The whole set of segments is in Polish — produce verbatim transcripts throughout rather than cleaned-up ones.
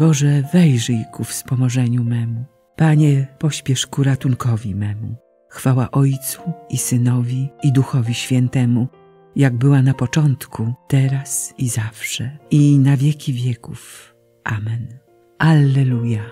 Boże, wejrzyj ku wspomożeniu memu. Panie, pośpiesz ku ratunkowi memu. Chwała Ojcu i Synowi i Duchowi Świętemu, jak była na początku, teraz i zawsze, i na wieki wieków. Amen. Alleluja.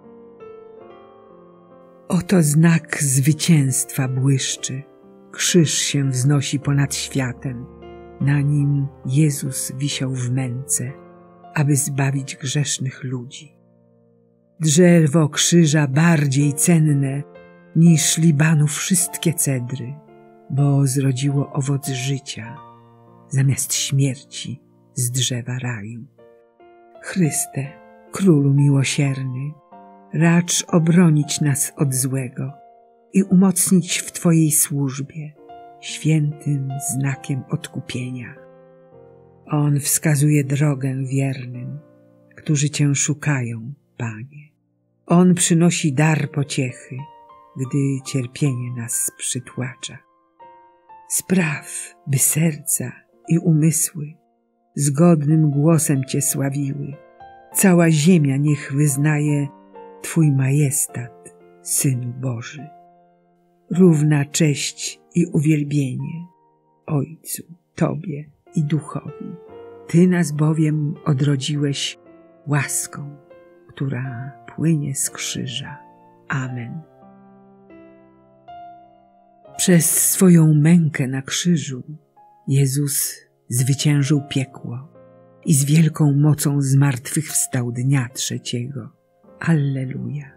Oto znak zwycięstwa błyszczy. Krzyż się wznosi ponad światem. Na nim Jezus wisiał w męce, aby zbawić grzesznych ludzi. Drzewo krzyża bardziej cenne niż Libanu wszystkie cedry, bo zrodziło owoc życia zamiast śmierci z drzewa raju. Chryste, Królu miłosierny, racz obronić nas od złego i umocnić w Twojej służbie świętym znakiem odkupienia. On wskazuje drogę wiernym, którzy Cię szukają, Panie. On przynosi dar pociechy, gdy cierpienie nas przytłacza. Spraw, by serca i umysły zgodnym głosem Cię sławiły. Cała ziemia niech wyznaje Twój majestat, Synu Boży. Równa cześć i uwielbienie Ojcu, Tobie i Duchowi. Ty nas bowiem odrodziłeś łaską, która płynie z krzyża. Amen. Przez swoją mękę na krzyżu Jezus zwyciężył piekło i z wielką mocą zmartwychwstał dnia trzeciego. Alleluja.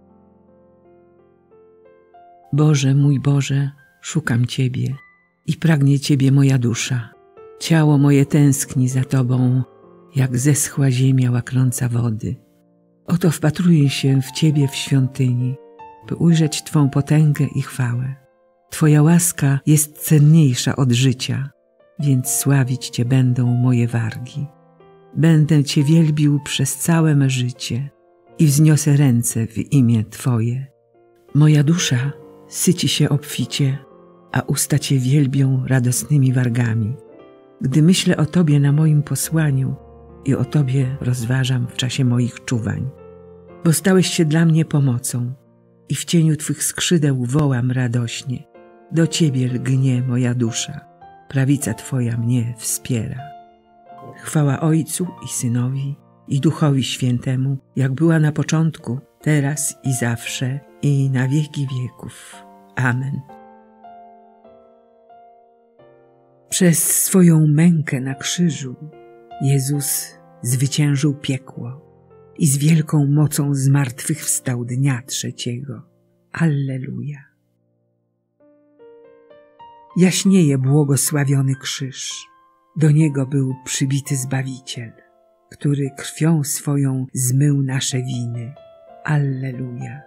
Boże, mój Boże, szukam Ciebie i pragnie Ciebie moja dusza. Ciało moje tęskni za Tobą, jak zeschła ziemia łaknąca wody. Oto wpatruję się w Ciebie w świątyni, by ujrzeć Twą potęgę i chwałę. Twoja łaska jest cenniejsza od życia, więc sławić Cię będą moje wargi. Będę Cię wielbił przez całe me życie i wzniosę ręce w imię Twoje. Moja dusza syci się obficie, a usta Cię wielbią radosnymi wargami. Gdy myślę o Tobie na moim posłaniu i o Tobie rozważam w czasie moich czuwań. Bo stałeś się dla mnie pomocą i w cieniu Twych skrzydeł wołam radośnie. Do Ciebie lgnie moja dusza, prawica Twoja mnie wspiera. Chwała Ojcu i Synowi i Duchowi Świętemu, jak była na początku, teraz i zawsze, i na wieki wieków. Amen. Przez swoją mękę na krzyżu Jezus zwyciężył piekło i z wielką mocą zmartwychwstał dnia trzeciego. Alleluja. Jaśnieje błogosławiony krzyż. Do niego był przybity Zbawiciel, który krwią swoją zmył nasze winy. Alleluja.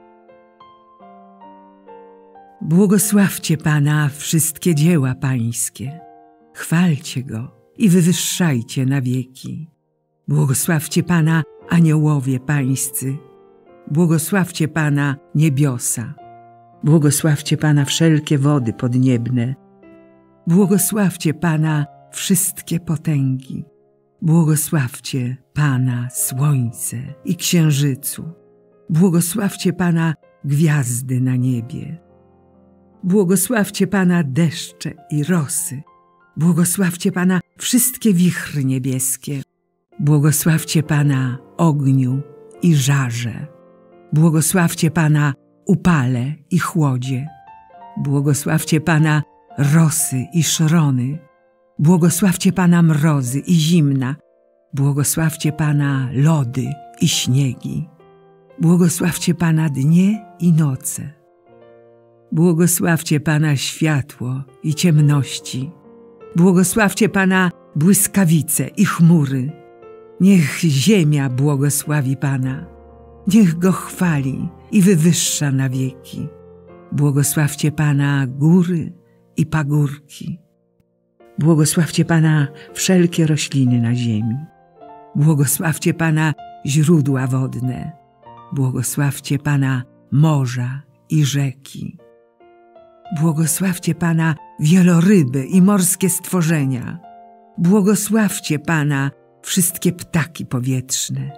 Błogosławcie Pana wszystkie dzieła Pańskie. Chwalcie Go i wywyższajcie na wieki. Błogosławcie Pana aniołowie Pańscy. Błogosławcie Pana niebiosa. Błogosławcie Pana wszelkie wody podniebne. Błogosławcie Pana wszystkie potęgi. Błogosławcie Pana słońce i księżycu. Błogosławcie Pana gwiazdy na niebie. Błogosławcie Pana deszcze i rosy. Błogosławcie Pana wszystkie wichry niebieskie. Błogosławcie Pana ogniu i żarze. Błogosławcie Pana upale i chłodzie. Błogosławcie Pana rosy i szrony. Błogosławcie Pana mrozy i zimna. Błogosławcie Pana lody i śniegi. Błogosławcie Pana dnie i noce. Błogosławcie Pana światło i ciemności. Błogosławcie Pana błyskawice i chmury. Niech ziemia błogosławi Pana. Niech Go chwali i wywyższa na wieki. Błogosławcie Pana góry i pagórki. Błogosławcie Pana wszelkie rośliny na ziemi. Błogosławcie Pana źródła wodne. Błogosławcie Pana morza i rzeki. Błogosławcie Pana wieloryby i morskie stworzenia. Błogosławcie Pana wszystkie ptaki powietrzne.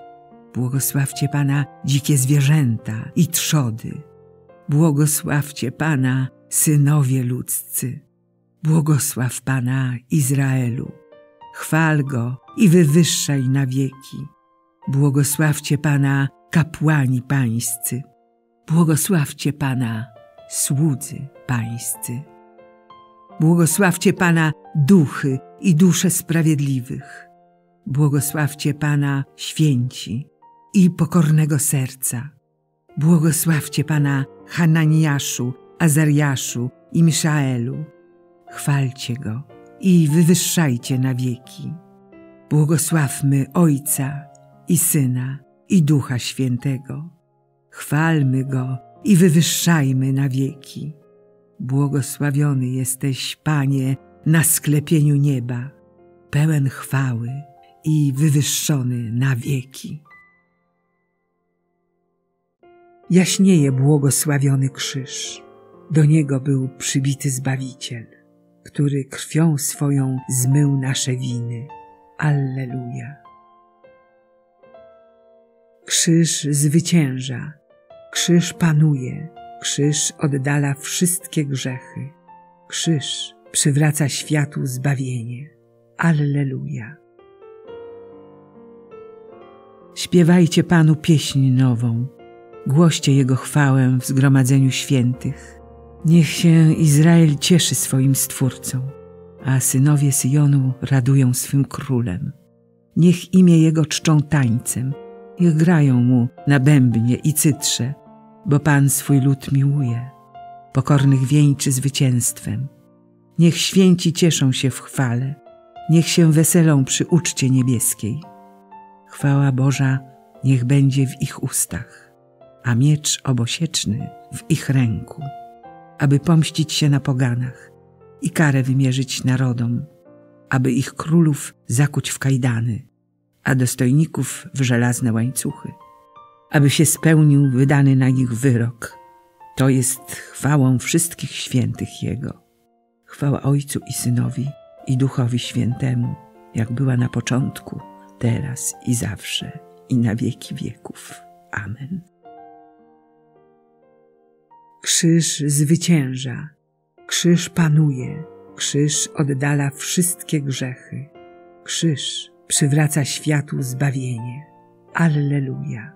Błogosławcie Pana dzikie zwierzęta i trzody. Błogosławcie Pana synowie ludzcy. Błogosław Pana Izraelu. Chwal Go i wywyższaj na wieki. Błogosławcie Pana kapłani pańscy. Błogosławcie Pana słudzy pańscy. Błogosławcie Pana duchy i dusze sprawiedliwych. Błogosławcie Pana święci i pokornego serca. Błogosławcie Pana Hananiaszu, Azariaszu i Miszaelu. Chwalcie Go i wywyższajcie na wieki. Błogosławmy Ojca i Syna i Ducha Świętego. Chwalmy Go i wywyższajmy na wieki. Błogosławiony jesteś, Panie, na sklepieniu nieba, pełen chwały i wywyższony na wieki. Jaśnieje błogosławiony krzyż. Do niego był przybity Zbawiciel, który krwią swoją zmył nasze winy. Alleluja. Krzyż zwycięża, krzyż panuje, krzyż oddala wszystkie grzechy. Krzyż przywraca światu zbawienie. Alleluja. Śpiewajcie Panu pieśń nową, głoście Jego chwałę w zgromadzeniu świętych. Niech się Izrael cieszy swoim Stwórcą, a synowie Syjonu radują swym Królem. Niech imię Jego czczą tańcem, niech grają Mu na bębnie i cytrze, bo Pan swój lud miłuje, pokornych wieńczy zwycięstwem. Niech święci cieszą się w chwale, niech się weselą przy uczcie niebieskiej. Chwała Boża niech będzie w ich ustach, a miecz obosieczny w ich ręku, aby pomścić się na poganach i karę wymierzyć narodom, aby ich królów zakuć w kajdany, a dostojników w żelazne łańcuchy, aby się spełnił wydany na nich wyrok. To jest chwałą wszystkich świętych Jego. Chwała Ojcu i Synowi i Duchowi Świętemu, jak była na początku, teraz i zawsze, i na wieki wieków. Amen. Krzyż zwycięża, krzyż panuje, krzyż oddala wszystkie grzechy. Krzyż przywraca światu zbawienie. Alleluja.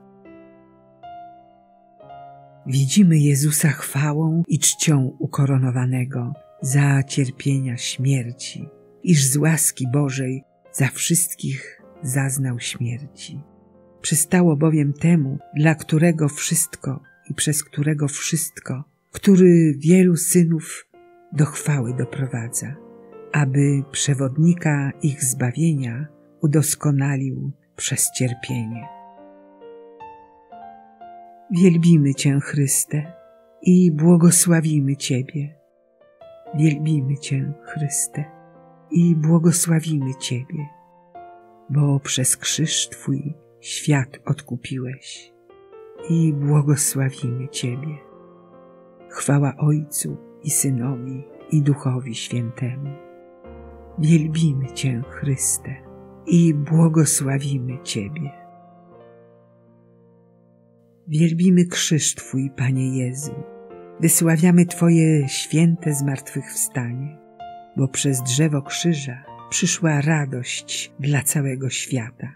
Widzimy Jezusa chwałą i czcią ukoronowanego za cierpienia śmierci, iż z łaski Bożej za wszystkich zaznał śmierci. Przystało bowiem temu, dla którego wszystko i przez którego wszystko, który wielu synów do chwały doprowadza, aby przewodnika ich zbawienia udoskonalił przez cierpienie. Wielbimy Cię, Chryste, i błogosławimy Ciebie. Wielbimy Cię, Chryste, i błogosławimy Ciebie, bo przez krzyż Twój świat odkupiłeś, i błogosławimy Ciebie. Chwała Ojcu i Synowi i Duchowi Świętemu. Wielbimy Cię, Chryste, i błogosławimy Ciebie. Wielbimy krzyż Twój, Panie Jezu. Wysławiamy Twoje święte zmartwychwstanie, bo przez drzewo krzyża przyszła radość dla całego świata.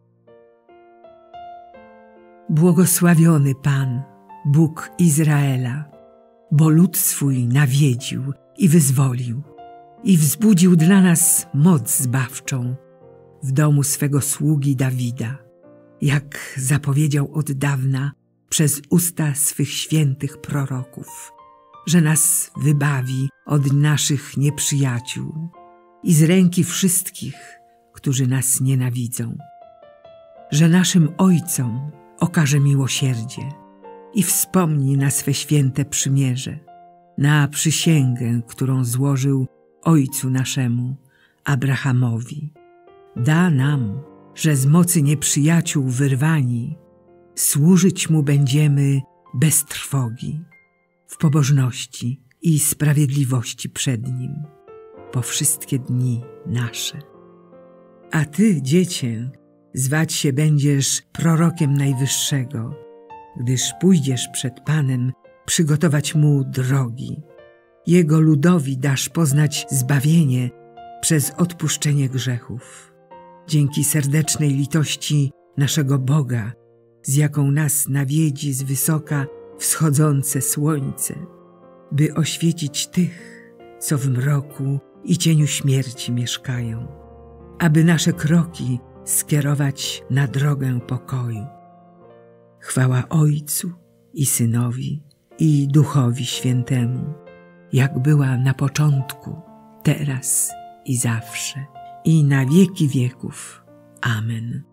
Błogosławiony Pan, Bóg Izraela, bo lud swój nawiedził i wyzwolił i wzbudził dla nas moc zbawczą w domu swego sługi Dawida, jak zapowiedział od dawna przez usta swych świętych proroków, że nas wybawi od naszych nieprzyjaciół i z ręki wszystkich, którzy nas nienawidzą, że naszym ojcom okaże miłosierdzie i wspomni na swe święte przymierze, na przysięgę, którą złożył ojcu naszemu, Abrahamowi. Da nam, że z mocy nieprzyjaciół wyrwani, służyć Mu będziemy bez trwogi, w pobożności i sprawiedliwości przed Nim, po wszystkie dni nasze. A Ty, Dziecię, Zwać się będziesz prorokiem Najwyższego, gdyż pójdziesz przed Panem przygotować Mu drogi. Jego ludowi dasz poznać zbawienie przez odpuszczenie grzechów. Dzięki serdecznej litości naszego Boga, z jaką nas nawiedzi z wysoka wschodzące słońce, by oświecić tych, co w mroku i cieniu śmierci mieszkają, aby nasze kroki skierować na drogę pokoju. Chwała Ojcu i Synowi i Duchowi Świętemu, jak była na początku, teraz i zawsze, i na wieki wieków. Amen.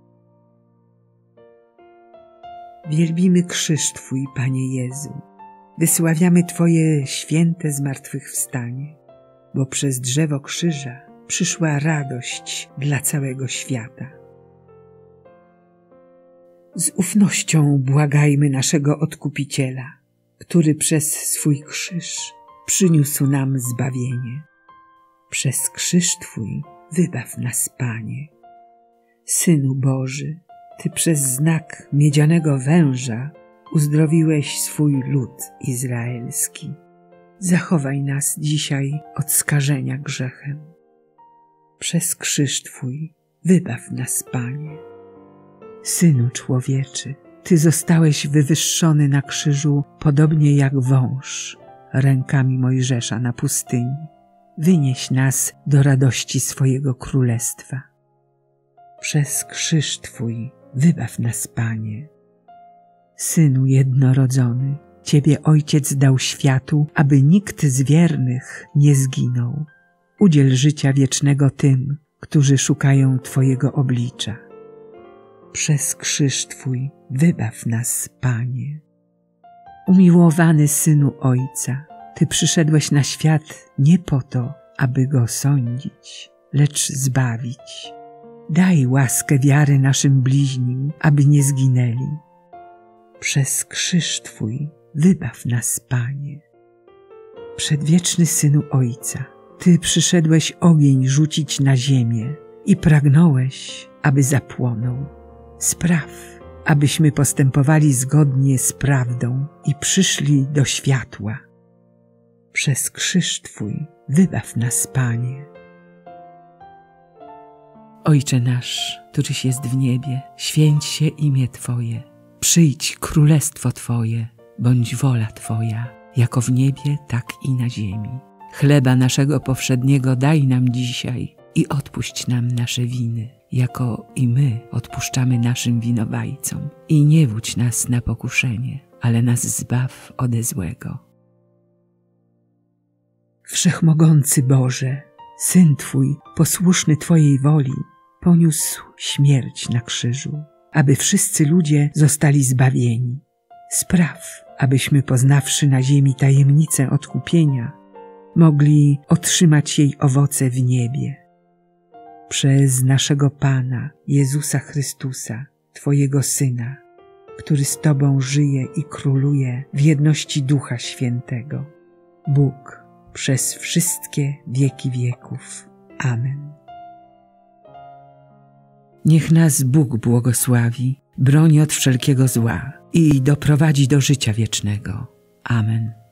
Wielbimy krzyż Twój, Panie Jezu. Wysławiamy Twoje święte zmartwychwstanie, bo przez drzewo krzyża przyszła radość dla całego świata. Z ufnością błagajmy naszego Odkupiciela, który przez swój krzyż przyniósł nam zbawienie. Przez krzyż Twój wybaw nas, Panie. Synu Boży, Ty przez znak miedzianego węża uzdrowiłeś swój lud izraelski. Zachowaj nas dzisiaj od skażenia grzechem. Przez krzyż Twój wybaw nas, Panie. Synu człowieczy, Ty zostałeś wywyższony na krzyżu podobnie jak wąż rękami Mojżesza na pustyni. Wynieś nas do radości swojego królestwa. Przez krzyż Twój wybaw nas, Panie. Synu jednorodzony, Ciebie Ojciec dał światu, aby nikt z wiernych nie zginął. Udziel życia wiecznego tym, którzy szukają Twojego oblicza. Przez krzyż Twój wybaw nas, Panie. Umiłowany Synu Ojca, Ty przyszedłeś na świat nie po to, aby Go sądzić, lecz zbawić. Daj łaskę wiary naszym bliźnim, aby nie zginęli. Przez krzyż Twój wybaw nas, Panie. Przedwieczny Synu Ojca, Ty przyszedłeś ogień rzucić na ziemię i pragnąłeś, aby zapłonął. Spraw, abyśmy postępowali zgodnie z prawdą i przyszli do światła. Przez krzyż Twój wybaw nas, Panie. Ojcze nasz, któryś jest w niebie, święć się imię Twoje. Przyjdź królestwo Twoje, bądź wola Twoja, jako w niebie, tak i na ziemi. Chleba naszego powszedniego daj nam dzisiaj i odpuść nam nasze winy, jako i my odpuszczamy naszym winowajcom. I nie wódź nas na pokuszenie, ale nas zbaw ode złego. Wszechmogący Boże, Syn Twój, posłuszny Twojej woli, poniósł śmierć na krzyżu, aby wszyscy ludzie zostali zbawieni. Spraw, abyśmy poznawszy na ziemi tajemnicę odkupienia, mogli otrzymać jej owoce w niebie. Przez naszego Pana, Jezusa Chrystusa, Twojego Syna, który z Tobą żyje i króluje w jedności Ducha Świętego, Bóg przez wszystkie wieki wieków. Amen. Niech nas Bóg błogosławi, broni od wszelkiego zła i doprowadzi do życia wiecznego. Amen.